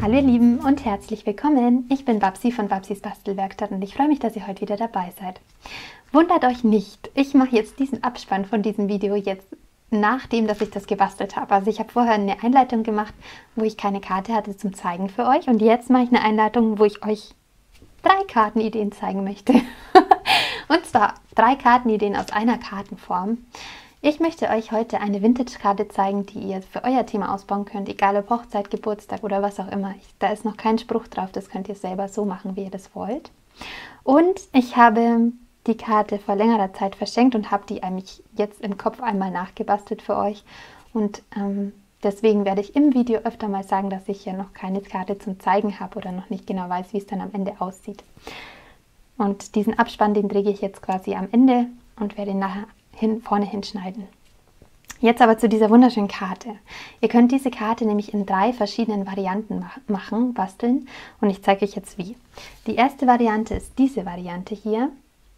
Hallo ihr Lieben und herzlich willkommen. Ich bin Babsi von Babsis Bastelwerkstatt und ich freue mich, dass ihr heute wieder dabei seid. Wundert euch nicht, ich mache jetzt diesen Abspann von diesem Video jetzt nachdem, dass ich das gebastelt habe. Also ich habe vorher eine Einleitung gemacht, wo ich keine Karte hatte zum Zeigen für euch und jetzt mache ich eine Einleitung, wo ich euch 3 Kartenideen zeigen möchte. Und zwar 3 Kartenideen aus einer Kartenform. Ich möchte euch heute eine Vintage-Karte zeigen, die ihr für euer Thema ausbauen könnt, egal ob Hochzeit, Geburtstag oder was auch immer. Da ist noch kein Spruch drauf, das könnt ihr selber so machen, wie ihr das wollt. Und ich habe die Karte vor längerer Zeit verschenkt und habe die eigentlich jetzt im Kopf einmal nachgebastelt für euch. Und deswegen werde ich im Video öfter mal sagen, dass ich ja noch keine Karte zum Zeigen habe oder noch nicht genau weiß, wie es dann am Ende aussieht. Und diesen Abspann, den träge ich jetzt quasi am Ende und werde ihn nachher vorne hinschneiden. Jetzt aber zu dieser wunderschönen Karte. Ihr könnt diese Karte nämlich in 3 verschiedenen Varianten basteln und ich zeige euch jetzt wie. Die erste Variante ist diese Variante hier.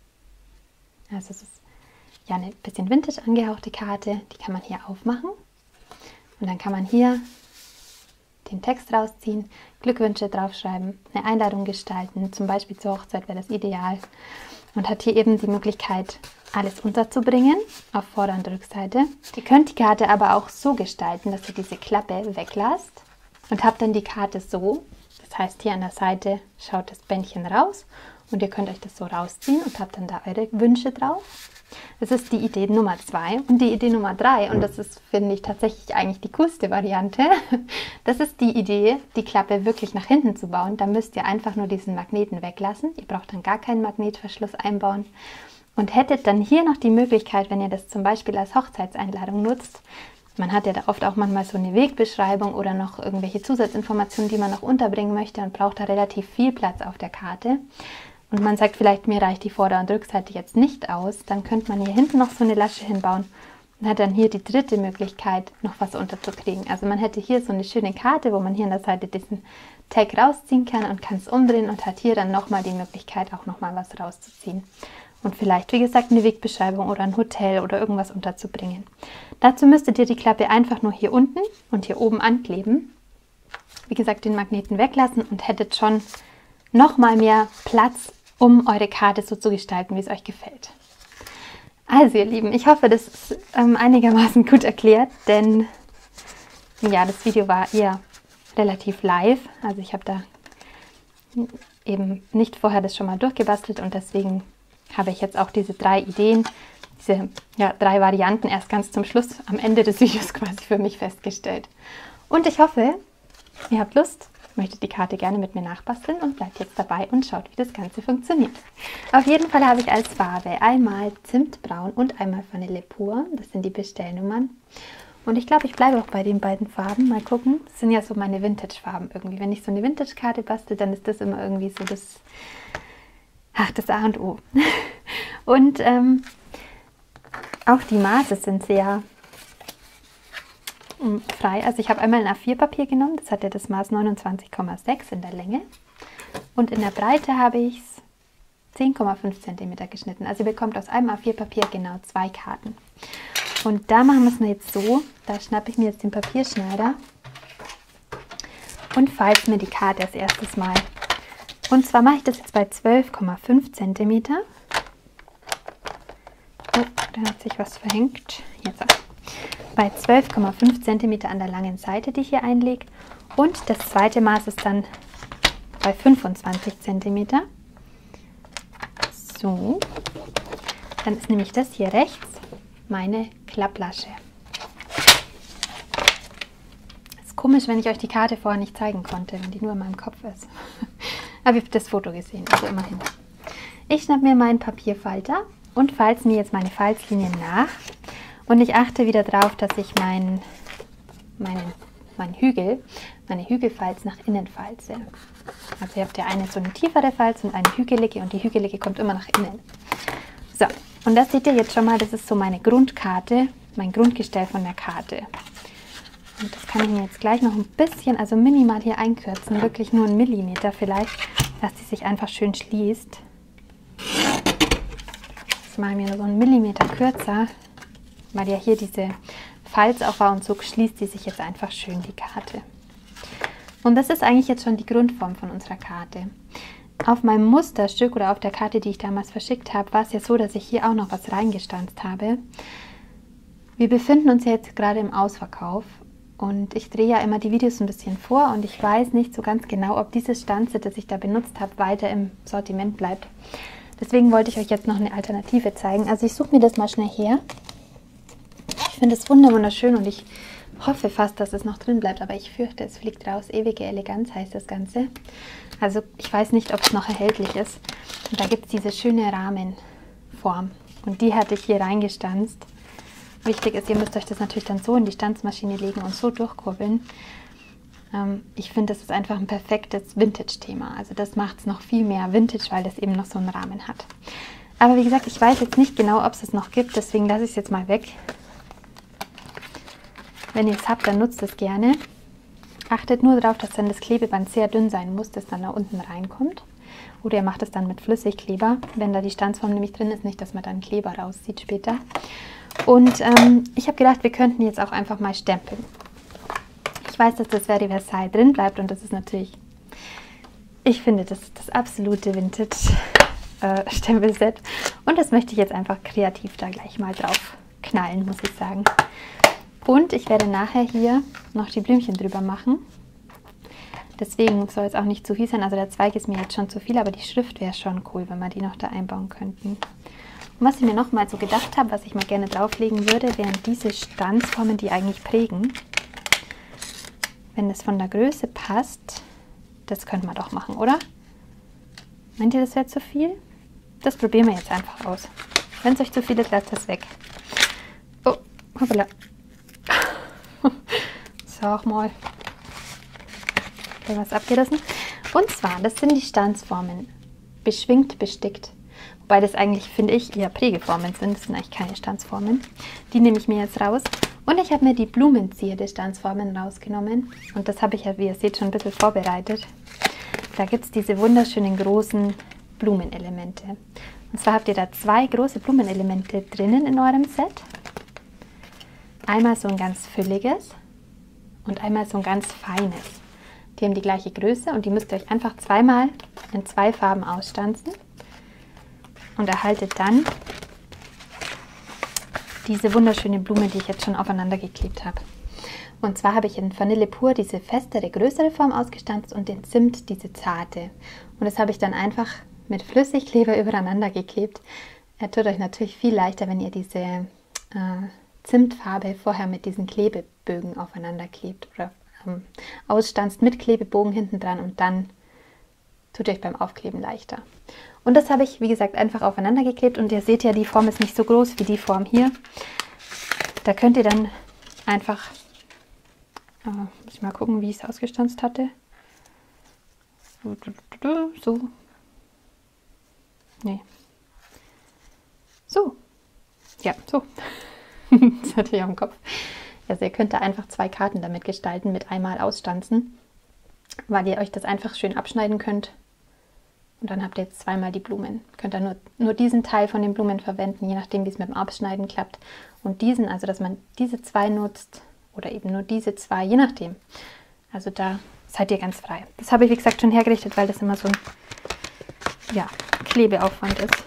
Also es ist ja eine bisschen vintage angehauchte Karte, die kann man hier aufmachen und dann kann man hier den Text rausziehen, Glückwünsche draufschreiben, eine Einladung gestalten, zum Beispiel zur Hochzeit wäre das ideal und hat hier eben die Möglichkeit, alles unterzubringen auf Vorder- und Rückseite. Ihr könnt die Karte aber auch so gestalten, dass ihr diese Klappe weglasst und habt dann die Karte so. Das heißt, hier an der Seite schaut das Bändchen raus und ihr könnt euch das so rausziehen und habt dann da eure Wünsche drauf. Das ist die Idee Nummer 2 und die Idee Nummer 3 und das ist, finde ich, tatsächlich eigentlich die coolste Variante. Das ist die Idee, die Klappe wirklich nach hinten zu bauen. Da müsst ihr einfach nur diesen Magneten weglassen. Ihr braucht dann gar keinen Magnetverschluss einbauen. Und hättet dann hier noch die Möglichkeit, wenn ihr das zum Beispiel als Hochzeitseinladung nutzt, man hat ja da oft auch manchmal so eine Wegbeschreibung oder noch irgendwelche Zusatzinformationen, die man noch unterbringen möchte und braucht da relativ viel Platz auf der Karte. Und man sagt vielleicht, mir reicht die Vorder- und Rückseite jetzt nicht aus, dann könnte man hier hinten noch so eine Lasche hinbauen und hat dann hier die dritte Möglichkeit, noch was unterzukriegen. Also man hätte hier so eine schöne Karte, wo man hier an der Seite diesen Tag rausziehen kann und kann es umdrehen und hat hier dann nochmal die Möglichkeit, auch nochmal was rauszuziehen. Und vielleicht, wie gesagt, eine Wegbeschreibung oder ein Hotel oder irgendwas unterzubringen. Dazu müsstet ihr die Klappe einfach nur hier unten und hier oben ankleben. Wie gesagt, den Magneten weglassen und hättet schon nochmal mehr Platz, um eure Karte so zu gestalten, wie es euch gefällt. Also ihr Lieben, ich hoffe, das ist einigermaßen gut erklärt, denn ja, das Video war eher relativ live. Also ich habe da eben nicht vorher das schon mal durchgebastelt und deswegen habe ich jetzt auch diese 3 Ideen, diese 3 Varianten erst ganz zum Schluss am Ende des Videos quasi für mich festgestellt. Und ich hoffe, ihr habt Lust, möchtet die Karte gerne mit mir nachbasteln und bleibt jetzt dabei und schaut, wie das Ganze funktioniert. Auf jeden Fall habe ich als Farbe einmal Zimtbraun und einmal Vanille pur. Das sind die Bestellnummern. Und ich glaube, ich bleibe auch bei den beiden Farben. Mal gucken. Das sind ja so meine Vintage-Farben irgendwie. Wenn ich so eine Vintage-Karte bastel, dann ist das immer irgendwie so das A und O. Und auch die Maße sind sehr frei. Also ich habe einmal ein A4-Papier genommen, das hat ja das Maß 29,6 in der Länge. Und in der Breite habe ich es 10,5 cm geschnitten. Also ihr bekommt aus einem A4-Papier genau 2 Karten. Und da machen wir es jetzt so, da schnappe ich mir jetzt den Papierschneider und falte mir die Karte als erstes mal. Und zwar mache ich das jetzt bei 12,5 cm. Oh, da hat sich was verhängt. Jetzt bei 12,5 cm an der langen Seite, die ich hier einlege. Und das zweite Maß ist dann bei 25 cm. So, dann ist nämlich das hier rechts meine Klapplasche. Ist komisch, wenn ich euch die Karte vorher nicht zeigen konnte, wenn die nur in meinem Kopf ist. Aber ihr habt das Foto gesehen, also immerhin. Ich schnappe mir meinen Papierfalter und falte mir jetzt meine Falzlinien nach. Und ich achte wieder darauf, dass ich meine Hügelfalz nach innen falze. Also ihr habt ja so eine tiefere Falz und eine hügelige und die hügelige kommt immer nach innen. So, und das seht ihr jetzt schon mal, das ist so meine Grundkarte, mein Grundgestell von der Karte. Und das kann ich mir jetzt gleich noch ein bisschen, also minimal hier einkürzen, wirklich nur 1 Millimeter vielleicht, dass die sich einfach schön schließt. Das mache ich mir so 1 Millimeter kürzer, weil ja hier diese Falz auch war und so schließt die sich jetzt einfach schön die Karte. Und das ist eigentlich jetzt schon die Grundform von unserer Karte. Auf meinem Musterstück oder auf der Karte, die ich damals verschickt habe, war es ja so, dass ich hier auch noch was reingestanzt habe. Wir befinden uns ja jetzt gerade im Ausverkauf und ich drehe ja immer die Videos ein bisschen vor und ich weiß nicht so ganz genau, ob dieses Stanze, das ich da benutzt habe, weiter im Sortiment bleibt. Deswegen wollte ich euch jetzt noch eine Alternative zeigen. Also ich suche mir das mal schnell her. Ich finde es wunderschön und ich hoffe fast, dass es noch drin bleibt, aber ich fürchte, es fliegt raus. Ewige Eleganz heißt das Ganze. Also ich weiß nicht, ob es noch erhältlich ist. Und da gibt es diese schöne Rahmenform und die hatte ich hier reingestanzt. Wichtig ist, ihr müsst euch das natürlich dann so in die Stanzmaschine legen und so durchkurbeln. Ich finde, das ist einfach ein perfektes Vintage-Thema. Also das macht es noch viel mehr Vintage, weil es eben noch so einen Rahmen hat. Aber wie gesagt, ich weiß jetzt nicht genau, ob es es noch gibt, deswegen lasse ich es jetzt mal weg. Wenn ihr es habt, dann nutzt es gerne. Achtet nur darauf, dass dann das Klebeband sehr dünn sein muss, das dann da unten reinkommt. Oder ihr macht es dann mit Flüssigkleber, wenn da die Stanzform nämlich drin ist, nicht, dass man dann Kleber rauszieht später. Und ich habe gedacht, wir könnten jetzt auch einfach mal stempeln. Ich weiß, dass das Verdi Versailles drin bleibt und das ist natürlich, ich finde, das ist das absolute Vintage-Stempelset. Und das möchte ich jetzt einfach kreativ da gleich mal drauf knallen, muss ich sagen. Und ich werde nachher hier noch die Blümchen drüber machen. Deswegen soll es auch nicht zu viel sein. Also der Zweig ist mir jetzt schon zu viel, aber die Schrift wäre schon cool, wenn wir die noch da einbauen könnten. Und was ich mir noch mal so gedacht habe, was ich mal gerne drauflegen würde, wären diese Stanzformen, die eigentlich prägen. Wenn es von der Größe passt, das könnte man doch machen, oder? Meint ihr, das wäre zu viel? Das probieren wir jetzt einfach aus. Wenn es euch zu viel ist, lasst das weg. Oh, hoppala. So, auch mal was abgerissen. Und zwar, das sind die Stanzformen. Beschwingt, bestickt. Wobei das eigentlich, finde ich, eher Prägeformen sind. Das sind eigentlich keine Stanzformen. Die nehme ich mir jetzt raus. Und ich habe mir die Blumenzierde Stanzformen rausgenommen. Und das habe ich ja, wie ihr seht, schon ein bisschen vorbereitet. Da gibt es diese wunderschönen großen Blumenelemente. Und zwar habt ihr da 2 große Blumenelemente drinnen in eurem Set. Einmal so ein ganz fülliges und einmal so ein ganz feines. Die haben die gleiche Größe und die müsst ihr euch einfach zweimal in 2 Farben ausstanzen und erhaltet dann diese wunderschöne Blume, die ich jetzt schon aufeinander geklebt habe. Und zwar habe ich in Vanille pur diese festere, größere Form ausgestanzt und den Zimt diese zarte. Und das habe ich dann einfach mit Flüssigkleber übereinander geklebt. Er tut euch natürlich viel leichter, wenn ihr diese Zimtfarbe vorher mit diesen Klebebögen aufeinander klebt oder ausstanzt mit Klebebogen hinten dran und dann tut euch beim Aufkleben leichter. Und das habe ich, wie gesagt, einfach aufeinander geklebt und ihr seht ja, die Form ist nicht so groß wie die Form hier. Da könnt ihr dann einfach, muss ich mal gucken, wie ich es ausgestanzt hatte. So. Nee. So. Ja, so. Das hatte ich am Kopf. Also ihr könnt da einfach 2 Karten damit gestalten, mit einmal ausstanzen, weil ihr euch das einfach schön abschneiden könnt. Und dann habt ihr jetzt zweimal die Blumen. Könnt ihr nur diesen Teil von den Blumen verwenden, je nachdem, wie es mit dem Abschneiden klappt. Und diesen, also dass man diese 2 nutzt oder eben nur diese 2, je nachdem. Also da seid ihr ganz frei. Das habe ich, wie gesagt, schon hergerichtet, weil das immer so ein Klebeaufwand ist.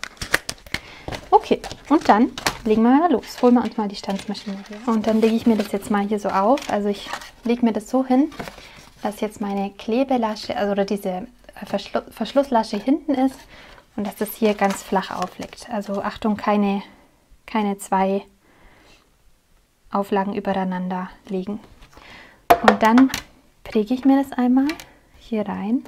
Okay, und dann legen wir mal los. Holen wir uns mal die Stanzmaschine her. Und dann lege ich mir das jetzt mal hier so auf. Also ich lege mir das so hin, dass jetzt meine Klebelasche, also oder diese Verschlusslasche hinten ist und dass das hier ganz flach aufliegt. Also Achtung, keine 2 Auflagen übereinander legen. Und dann präge ich mir das einmal hier rein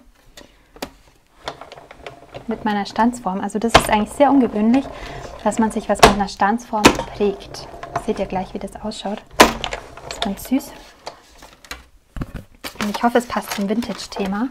mit meiner Stanzform. Also das ist eigentlich sehr ungewöhnlich, dass man sich was mit einer Stanzform prägt. Seht ihr gleich, wie das ausschaut. Das ist ganz süß. Und ich hoffe, es passt zum Vintage-Thema.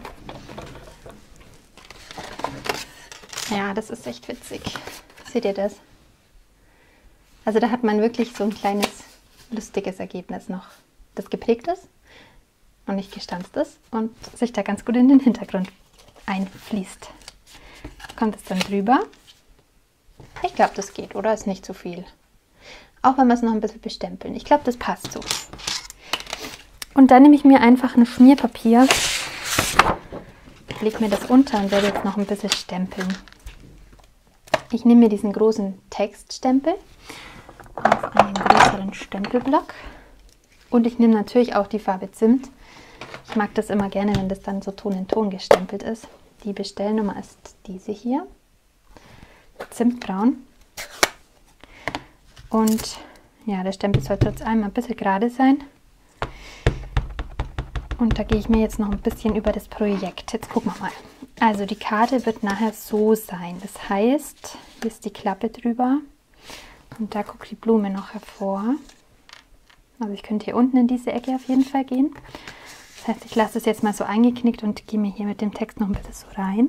Ja, das ist echt witzig. Seht ihr das? Also da hat man wirklich so ein kleines, lustiges Ergebnis noch. Das geprägt ist und nicht gestanzt ist und sich da ganz gut in den Hintergrund einfließt. Kommt es dann drüber. Ich glaube, das geht, oder? Ist nicht zu viel. Auch wenn wir es noch ein bisschen bestempeln. Ich glaube, das passt so. Und dann nehme ich mir einfach ein Schmierpapier, lege mir das unter und werde jetzt noch ein bisschen stempeln. Ich nehme mir diesen großen Textstempel auf einen größeren Stempelblock und ich nehme natürlich auch die Farbe Zimt. Ich mag das immer gerne, wenn das dann so Ton in Ton gestempelt ist. Die Bestellnummer ist diese hier, Zimtbraun. Und ja, der Stempel sollte jetzt einmal ein bisschen gerade sein. Und da gehe ich mir jetzt noch ein bisschen über das Projekt. Jetzt gucken wir mal. Also die Karte wird nachher so sein. Das heißt, hier ist die Klappe drüber und da guckt die Blume noch hervor. Also ich könnte hier unten in diese Ecke auf jeden Fall gehen. Das heißt, ich lasse es jetzt mal so eingeknickt und gehe mir hier mit dem Text noch ein bisschen so rein.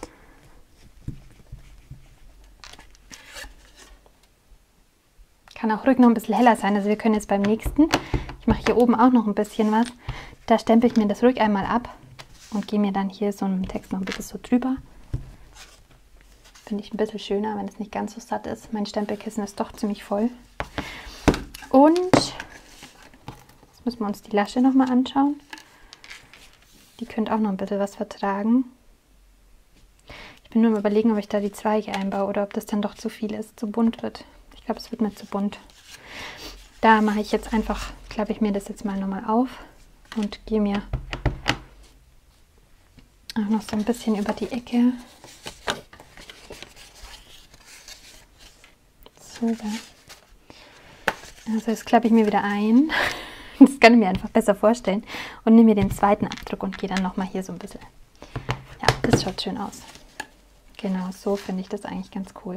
Kann auch ruhig noch ein bisschen heller sein. Also wir können jetzt beim nächsten, ich mache hier oben auch noch ein bisschen was, da stempel ich mir das ruhig einmal ab und gehe mir dann hier so einen Text noch ein bisschen so drüber. Finde ich ein bisschen schöner, wenn es nicht ganz so satt ist. Mein Stempelkissen ist doch ziemlich voll. Und jetzt müssen wir uns die Lasche nochmal anschauen. Die könnte auch noch ein bisschen was vertragen. Ich bin nur am Überlegen, ob ich da die Zweige einbaue oder ob das dann doch zu viel ist, zu bunt wird. Ich glaube, es wird mir zu bunt. Da mache ich jetzt einfach, klappe ich mir das jetzt mal nochmal auf und gehe mir auch noch so ein bisschen über die Ecke. So, da. Also jetzt klappe ich mir wieder ein. Das kann ich mir einfach besser vorstellen. Und nehme mir den zweiten Abdruck und gehe dann nochmal hier so ein bisschen. Ja, das schaut schön aus. Genau, so finde ich das eigentlich ganz cool.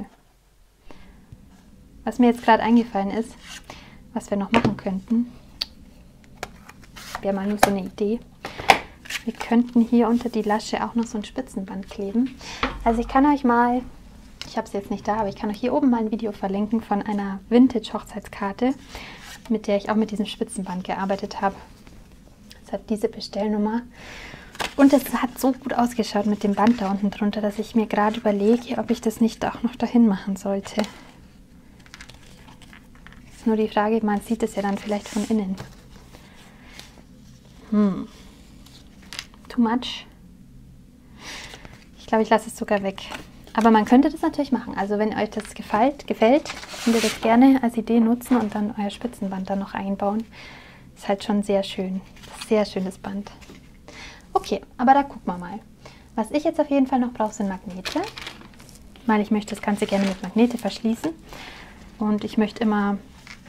Was mir jetzt gerade eingefallen ist, was wir noch machen könnten, wäre mal nur so eine Idee. Wir könnten hier unter die Lasche auch noch so ein Spitzenband kleben. Also ich kann euch mal, ich habe es jetzt nicht da, aber ich kann euch hier oben mal ein Video verlinken von einer Vintage-Hochzeitskarte, mit der ich auch mit diesem Spitzenband gearbeitet habe. Es hat diese Bestellnummer. Und es hat so gut ausgeschaut mit dem Band da unten drunter, dass ich mir gerade überlege, ob ich das nicht auch noch dahin machen sollte. Ist nur die Frage, man sieht es ja dann vielleicht von innen. Too much? Ich glaube, ich lasse es sogar weg. Aber man könnte das natürlich machen. Also wenn euch das gefällt, könnt ihr das gerne als Idee nutzen und dann euer Spitzenband da noch einbauen. Ist halt schon sehr schön. Sehr schönes Band. Okay, aber da gucken wir mal. Was ich jetzt auf jeden Fall noch brauche, sind Magnete. Weil ich möchte das Ganze gerne mit Magnete verschließen. Und ich möchte immer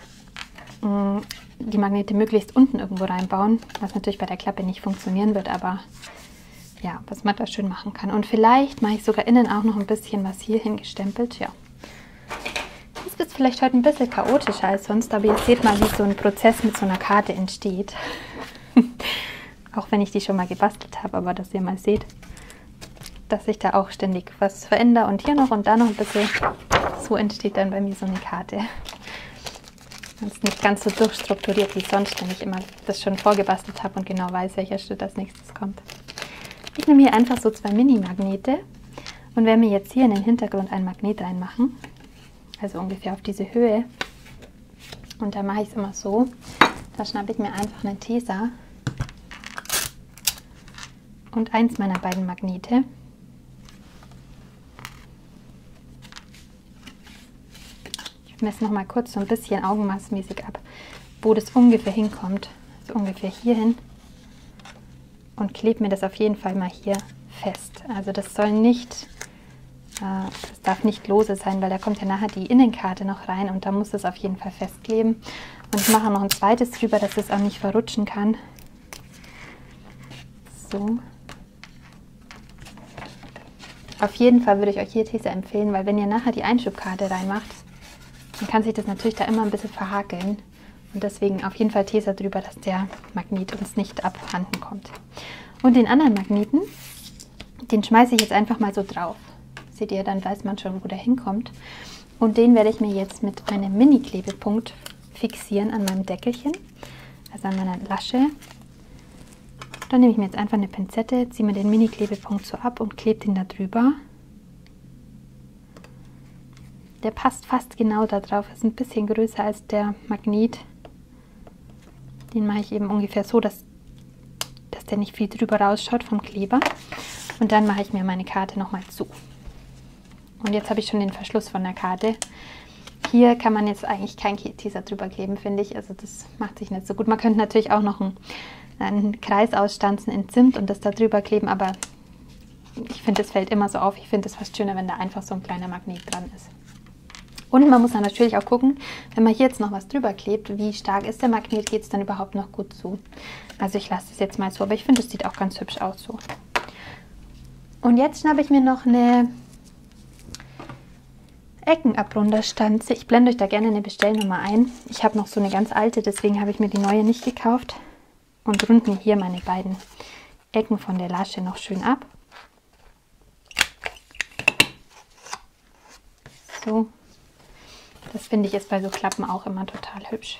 die Magnete möglichst unten irgendwo reinbauen. Was natürlich bei der Klappe nicht funktionieren wird, aber ja, was man da schön machen kann. Und vielleicht mache ich sogar innen auch noch ein bisschen was hier hingestempelt. Ja. Das ist vielleicht heute ein bisschen chaotischer als sonst, aber ihr seht mal, wie so ein Prozess mit so einer Karte entsteht. Auch wenn ich die schon mal gebastelt habe, aber dass ihr mal seht, dass ich da auch ständig was verändere und hier noch und da noch ein bisschen. So entsteht dann bei mir so eine Karte. Das ist nicht ganz so durchstrukturiert wie sonst, wenn ich immer das schon vorgebastelt habe und genau weiß, welcher Schritt als nächstes kommt. Ich nehme hier einfach so 2 Mini-Magnete und werde mir jetzt hier in den Hintergrund ein Magnet reinmachen. Also ungefähr auf diese Höhe. Und da mache ich es immer so. Da schnappe ich mir einfach einen Tesa und eins meiner beiden Magnete. Ich messe noch mal kurz so ein bisschen augenmaßmäßig ab, wo das ungefähr hinkommt. So ungefähr hier hin. Und klebe mir das auf jeden Fall mal hier fest. Also das soll nicht, das darf nicht lose sein, weil da kommt ja nachher die Innenkarte noch rein und da muss es auf jeden Fall festkleben. Und ich mache noch ein zweites drüber, dass es auch nicht verrutschen kann. So. Auf jeden Fall würde ich euch hier Tesa empfehlen, weil wenn ihr nachher die Einschubkarte reinmacht, dann kann sich das natürlich da immer ein bisschen verhakeln. Und deswegen auf jeden Fall Tesa drüber, dass der Magnet uns nicht abhanden kommt. Und den anderen Magneten, den schmeiße ich jetzt einfach mal so drauf. Seht ihr, dann weiß man schon, wo der hinkommt. Und den werde ich mir jetzt mit einem Mini-Klebepunkt fixieren an meinem Deckelchen, also an meiner Lasche. Dann nehme ich mir jetzt einfach eine Pinzette, ziehe mir den Mini-Klebepunkt so ab und klebe den da drüber. Der passt fast genau da drauf, ist ein bisschen größer als der Magnet. Den mache ich eben ungefähr so, dass der nicht viel drüber rausschaut vom Kleber. Und dann mache ich mir meine Karte nochmal zu. Und jetzt habe ich schon den Verschluss von der Karte. Hier kann man jetzt eigentlich kein Teaser drüber kleben, finde ich. Also das macht sich nicht so gut. Man könnte natürlich auch noch einen Kreis ausstanzen in Zimt und das da drüber kleben, aber ich finde, es fällt immer so auf. Ich finde es fast schöner, wenn da einfach so ein kleiner Magnet dran ist. Und man muss dann natürlich auch gucken, wenn man hier jetzt noch was drüber klebt, wie stark ist der Magnet, geht es dann überhaupt noch gut zu. Also ich lasse es jetzt mal so, aber ich finde, es sieht auch ganz hübsch aus so. Und jetzt schnappe ich mir noch eine Eckenabrunderstanze. Ich blende euch da gerne eine Bestellnummer ein. Ich habe noch so eine ganz alte, deswegen habe ich mir die neue nicht gekauft. Und runde mir hier meine beiden Ecken von der Lasche noch schön ab. So. Das finde ich ist bei so Klappen auch immer total hübsch.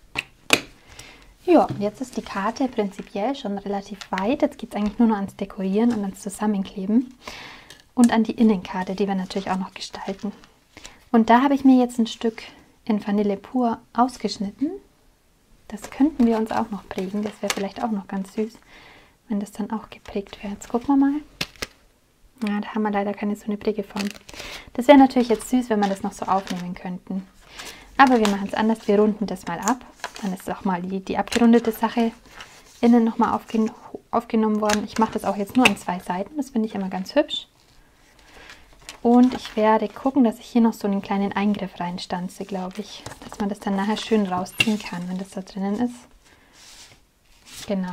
Ja, jetzt ist die Karte prinzipiell schon relativ weit. Jetzt geht es eigentlich nur noch ans Dekorieren und ans Zusammenkleben. Und an die Innenkarte, die wir natürlich auch noch gestalten. Und da habe ich mir jetzt ein Stück in Vanille pur ausgeschnitten. Das könnten wir uns auch noch prägen. Das wäre vielleicht auch noch ganz süß, wenn das dann auch geprägt wäre. Jetzt gucken wir mal. Ja, da haben wir leider keine so eine Prägeform. Das wäre natürlich jetzt süß, wenn wir das noch so aufnehmen könnten. Aber wir machen es anders. Wir runden das mal ab. Dann ist auch mal die abgerundete Sache innen nochmal aufgenommen worden. Ich mache das auch jetzt nur an 2 Seiten. Das finde ich immer ganz hübsch. Und ich werde gucken, dass ich hier noch so einen kleinen Eingriff reinstanze, glaube ich. Dass man das dann nachher schön rausziehen kann, wenn das da drinnen ist. Genau.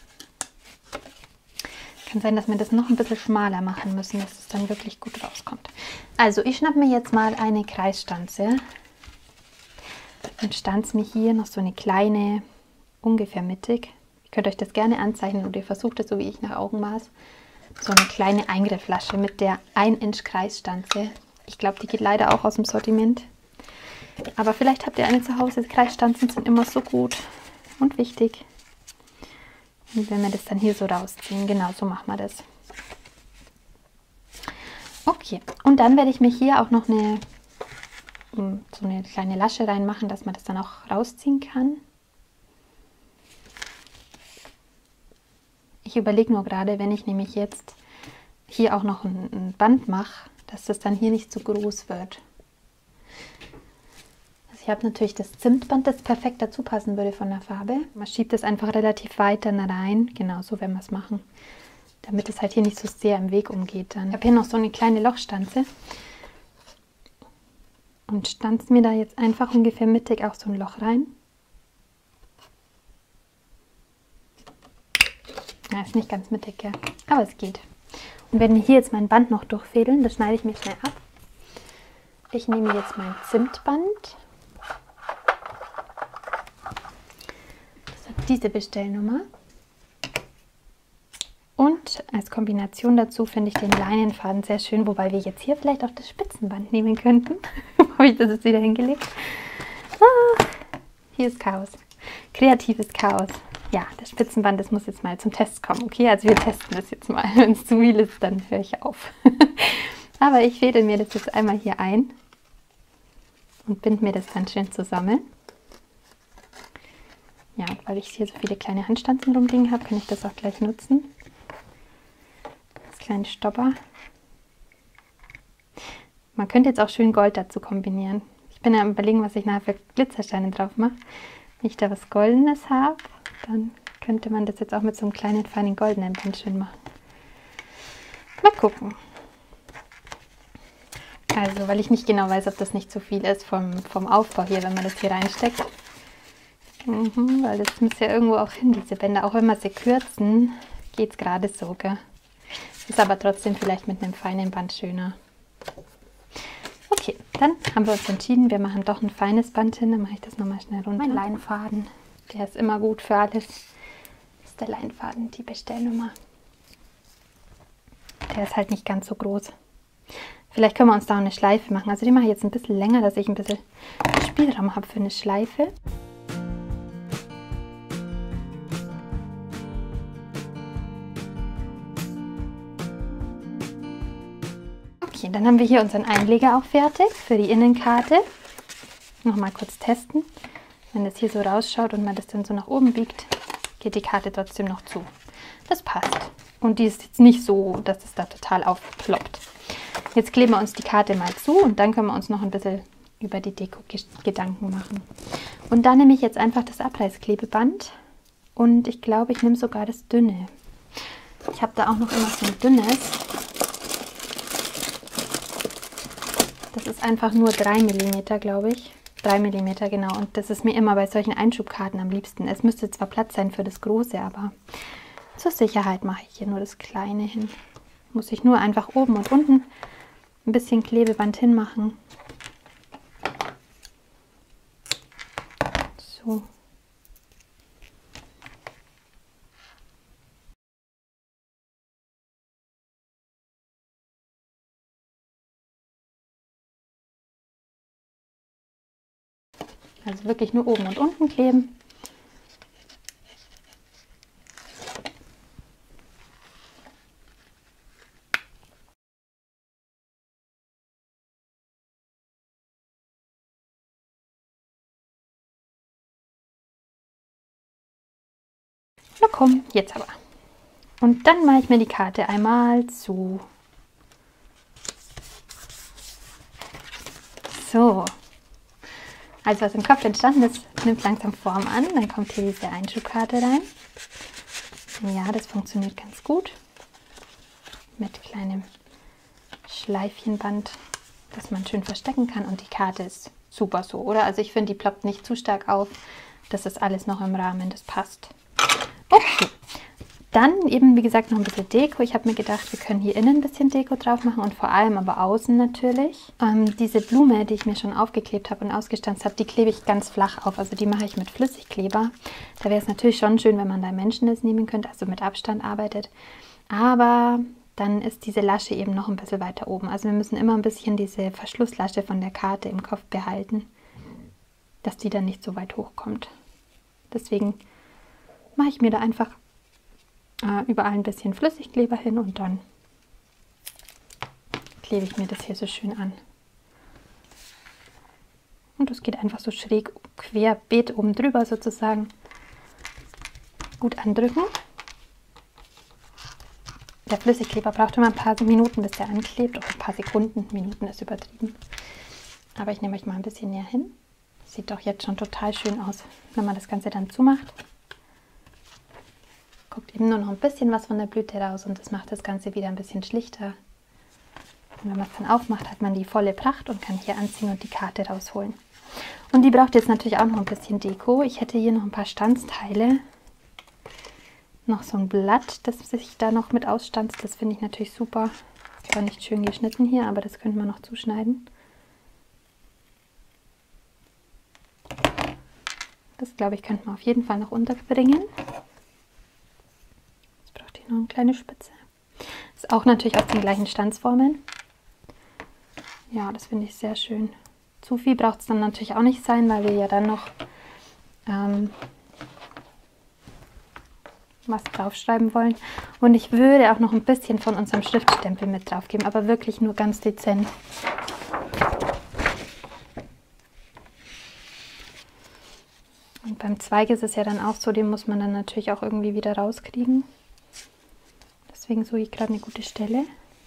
Kann sein, dass wir das noch ein bisschen schmaler machen müssen, dass es dann wirklich gut rauskommt. Also ich schnappe mir jetzt mal eine Kreisstanze und stanze mir hier noch so eine kleine, ungefähr mittig. Ihr könnt euch das gerne anzeichnen oder ihr versucht es so wie ich nach Augenmaß. So eine kleine Eingrifflasche mit der 1 Inch Kreisstanze. Ich glaube, die geht leider auch aus dem Sortiment. Aber vielleicht habt ihr eine zu Hause. Kreisstanzen sind immer so gut und wichtig. Und wenn wir das dann hier so rausziehen, genau so machen wir das. Okay, und dann werde ich mir hier auch noch so eine kleine Lasche reinmachen, dass man das dann auch rausziehen kann. Ich überlege nur gerade, wenn ich nämlich jetzt hier auch noch ein Band mache, dass das dann hier nicht zu groß wird. Ich habe natürlich das Zimtband, das perfekt dazu passen würde von der Farbe. Man schiebt es einfach relativ weit dann rein. Genau so werden wir es machen. Damit es halt hier nicht so sehr im Weg umgeht dann. Ich habe hier noch so eine kleine Lochstanze. Und stanze mir da jetzt einfach ungefähr mittig auch so ein Loch rein. Ja, ist nicht ganz mittig, ja. Aber es geht. Und wenn wir hier jetzt mein Band noch durchfädeln, das schneide ich mir schnell ab. Ich nehme jetzt mein Zimtband. Diese Bestellnummer. Und als Kombination dazu finde ich den Leinenfaden sehr schön, wobei wir jetzt hier vielleicht auch das Spitzenband nehmen könnten. Habe ich das jetzt wieder hingelegt? Ah, hier ist Chaos. Kreatives Chaos. Ja, das Spitzenband, das muss jetzt mal zum Test kommen. Okay, also wir testen das jetzt mal. Wenn es zu viel ist, dann höre ich auf. Aber ich fädel mir das jetzt einmal hier ein und binde mir das dann schön zusammen. Ja, weil ich hier so viele kleine Handstanzen rumliegen habe, kann ich das auch gleich nutzen. Das kleine Stopper. Man könnte jetzt auch schön Gold dazu kombinieren. Ich bin ja am Überlegen, was ich nachher für Glitzersteine drauf mache. Wenn ich da was Goldenes habe, dann könnte man das jetzt auch mit so einem kleinen, feinen goldenen Band schön machen. Mal gucken. Also, weil ich nicht genau weiß, ob das nicht zu viel ist vom Aufbau hier, wenn man das hier reinsteckt. Weil das muss ja irgendwo auch hin, diese Bänder. Auch wenn wir sie kürzen, geht es gerade so, gell? Ist aber trotzdem vielleicht mit einem feinen Band schöner. Okay, dann haben wir uns entschieden, wir machen doch ein feines Band hin. Dann mache ich das nochmal schnell runter. Mein Leinfaden, der ist immer gut für alles. Das ist der Leinfaden, die Bestellnummer. Der ist halt nicht ganz so groß. Vielleicht können wir uns da auch eine Schleife machen. Also die mache ich jetzt ein bisschen länger, dass ich ein bisschen Spielraum habe für eine Schleife. Okay, dann haben wir hier unseren Einleger auch fertig für die Innenkarte. Nochmal kurz testen. Wenn das hier so rausschaut und man das dann so nach oben biegt, geht die Karte trotzdem noch zu. Das passt. Und die ist jetzt nicht so, dass es da total aufploppt. Jetzt kleben wir uns die Karte mal zu und dann können wir uns noch ein bisschen über die Deko Gedanken machen. Und da nehme ich jetzt einfach das Abreißklebeband und ich glaube, ich nehme sogar das dünne. Ich habe da auch noch immer so ein dünnes. Das ist einfach nur 3 mm, glaube ich. 3 mm, genau. Und das ist mir immer bei solchen Einschubkarten am liebsten. Es müsste zwar Platz sein für das große, aber zur Sicherheit mache ich hier nur das kleine hin. Muss ich nur einfach oben und unten ein bisschen Klebeband hinmachen. So. Also wirklich nur oben und unten kleben. Na komm, jetzt aber. Und dann mache ich mir die Karte einmal zu. So. Also was im Kopf entstanden ist, nimmt langsam Form an. Dann kommt hier diese Einschubkarte rein. Ja, das funktioniert ganz gut. Mit kleinem Schleifchenband, das man schön verstecken kann. Und die Karte ist super so, oder? Also ich finde, die ploppt nicht zu stark auf. Das ist alles noch im Rahmen, das passt. Okay. Dann eben, wie gesagt, noch ein bisschen Deko. Ich habe mir gedacht, wir können hier innen ein bisschen Deko drauf machen und vor allem aber außen natürlich. Diese Blume, die ich mir schon aufgeklebt habe und ausgestanzt habe, die klebe ich ganz flach auf. Also die mache ich mit Flüssigkleber. Da wäre es natürlich schon schön, wenn man da Menschen das nehmen könnte, also mit Abstand arbeitet. Aber dann ist diese Lasche eben noch ein bisschen weiter oben. Also wir müssen immer ein bisschen diese Verschlusslasche von der Karte im Kopf behalten, dass die dann nicht so weit hochkommt. Deswegen mache ich mir da einfach überall ein bisschen Flüssigkleber hin und dann klebe ich mir das hier so schön an. Und das geht einfach so schräg querbeet oben drüber sozusagen. Gut andrücken. Der Flüssigkleber braucht immer ein paar Minuten, bis der anklebt. Oder ein paar Sekunden, Minuten ist übertrieben. Aber ich nehme euch mal ein bisschen näher hin. Sieht doch jetzt schon total schön aus, wenn man das Ganze dann zumacht. Guckt eben nur noch ein bisschen was von der Blüte raus und das macht das Ganze wieder ein bisschen schlichter. Und wenn man es dann aufmacht, hat man die volle Pracht und kann hier anziehen und die Karte rausholen. Und die braucht jetzt natürlich auch noch ein bisschen Deko. Ich hätte hier noch ein paar Stanzteile. Noch so ein Blatt, das sich da noch mit ausstanzt. Das finde ich natürlich super. Ist zwar nicht schön geschnitten hier, aber das könnte man noch zuschneiden. Das, glaube ich, könnte man auf jeden Fall noch unterbringen. Noch eine kleine Spitze. Ist auch natürlich aus den gleichen Stanzformen. Ja, das finde ich sehr schön. Zu viel braucht es dann natürlich auch nicht sein, weil wir ja dann noch was draufschreiben wollen. Und ich würde auch noch ein bisschen von unserem Schriftstempel mit drauf geben, aber wirklich nur ganz dezent. Und beim Zweig ist es ja dann auch so, den muss man dann natürlich auch irgendwie wieder rauskriegen. Deswegen suche ich gerade eine gute Stelle.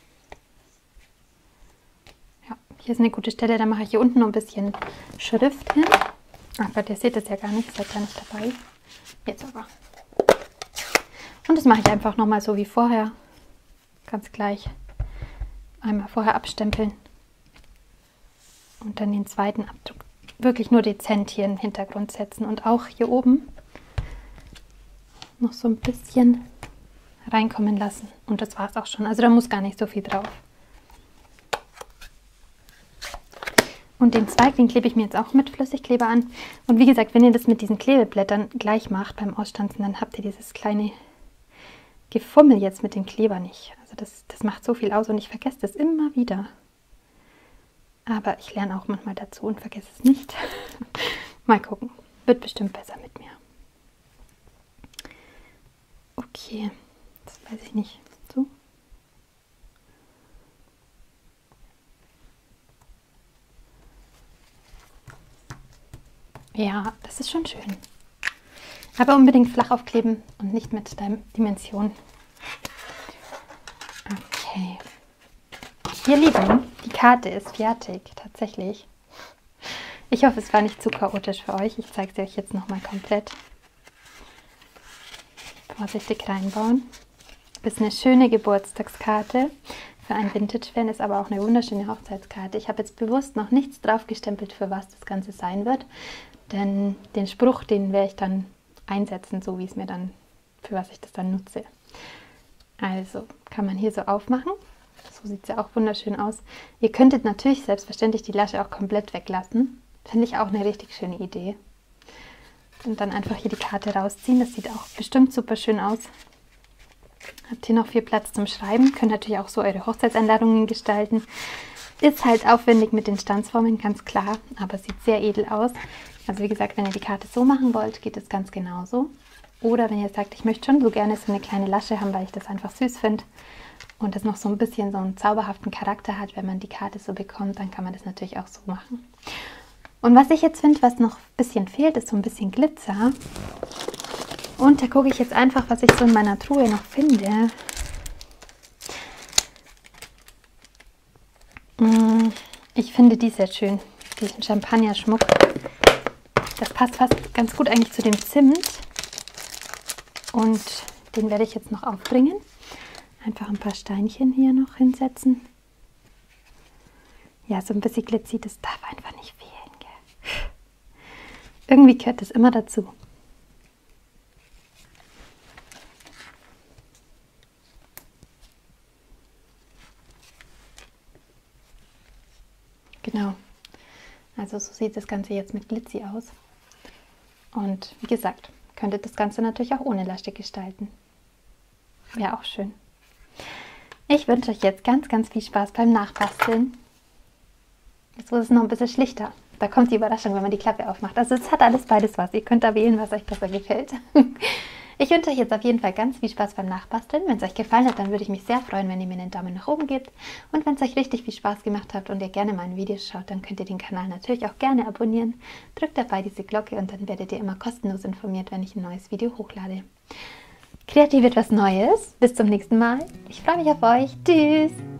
Ja, hier ist eine gute Stelle. Da mache ich hier unten noch ein bisschen Schrift hin. Ach Gott, ihr seht das ja gar nicht. Ihr seid ja nicht dabei. Jetzt aber. Und das mache ich einfach nochmal so wie vorher. Ganz gleich. Einmal vorher abstempeln. Und dann den zweiten Abdruck wirklich nur dezent hier in den Hintergrund setzen. Und auch hier oben noch so ein bisschen reinkommen lassen. Und das war es auch schon. Also da muss gar nicht so viel drauf. Und den Zweig, den klebe ich mir jetzt auch mit Flüssigkleber an. Und wie gesagt, wenn ihr das mit diesen Klebeblättern gleich macht beim Ausstanzen, dann habt ihr dieses kleine Gefummel jetzt mit dem Kleber nicht. Also das macht so viel aus und ich vergesse das immer wieder. Aber ich lerne auch manchmal dazu und vergesse es nicht. Mal gucken. Wird bestimmt besser mit mir. Okay. Das weiß ich nicht. So. Ja, das ist schon schön. Aber unbedingt flach aufkleben und nicht mit deinen Dimensionen. Okay. Ihr Lieben, die Karte ist fertig, tatsächlich. Ich hoffe, es war nicht zu chaotisch für euch. Ich zeige sie euch jetzt nochmal komplett. Vorsichtig reinbauen. Das ist eine schöne Geburtstagskarte. Für einen Vintage-Fan ist aber auch eine wunderschöne Hochzeitskarte. Ich habe jetzt bewusst noch nichts drauf gestempelt, für was das Ganze sein wird. Denn den Spruch, den werde ich dann einsetzen, so wie es mir dann, für was ich das dann nutze. Also kann man hier so aufmachen. So sieht es ja auch wunderschön aus. Ihr könntet natürlich selbstverständlich die Lasche auch komplett weglassen. Finde ich auch eine richtig schöne Idee. Und dann einfach hier die Karte rausziehen. Das sieht auch bestimmt super schön aus. Habt hier noch viel Platz zum Schreiben. Könnt natürlich auch so eure Hochzeitseinladungen gestalten. Ist halt aufwendig mit den Stanzformen, ganz klar. Aber sieht sehr edel aus. Also wie gesagt, wenn ihr die Karte so machen wollt, geht es ganz genauso. Oder wenn ihr sagt, ich möchte schon so gerne so eine kleine Lasche haben, weil ich das einfach süß finde. Und das noch so ein bisschen so einen zauberhaften Charakter hat, wenn man die Karte so bekommt, dann kann man das natürlich auch so machen. Und was ich jetzt finde, was noch ein bisschen fehlt, ist so ein bisschen Glitzer. Und da gucke ich jetzt einfach, was ich so in meiner Truhe noch finde. Ich finde die sehr schön, diesen Champagner-Schmuck. Das passt fast ganz gut eigentlich zu dem Zimt. Und den werde ich jetzt noch aufbringen. Einfach ein paar Steinchen hier noch hinsetzen. Ja, so ein bisschen Glitzy, das darf einfach nicht fehlen. Gell? Irgendwie gehört das immer dazu. Genau. Also so sieht das Ganze jetzt mit Glitzy aus. Und wie gesagt, könntet das Ganze natürlich auch ohne Lasche gestalten. Wäre auch schön. Ich wünsche euch jetzt ganz, ganz viel Spaß beim Nachbasteln. Jetzt ist es noch ein bisschen schlichter. Da kommt die Überraschung, wenn man die Klappe aufmacht. Also es hat alles beides was. Ihr könnt da wählen, was euch besser gefällt. Ich wünsche euch jetzt auf jeden Fall ganz viel Spaß beim Nachbasteln. Wenn es euch gefallen hat, dann würde ich mich sehr freuen, wenn ihr mir einen Daumen nach oben gebt. Und wenn es euch richtig viel Spaß gemacht hat und ihr gerne meine Videos schaut, dann könnt ihr den Kanal natürlich auch gerne abonnieren. Drückt dabei diese Glocke und dann werdet ihr immer kostenlos informiert, wenn ich ein neues Video hochlade. Kreativ etwas Neues. Bis zum nächsten Mal. Ich freue mich auf euch. Tschüss.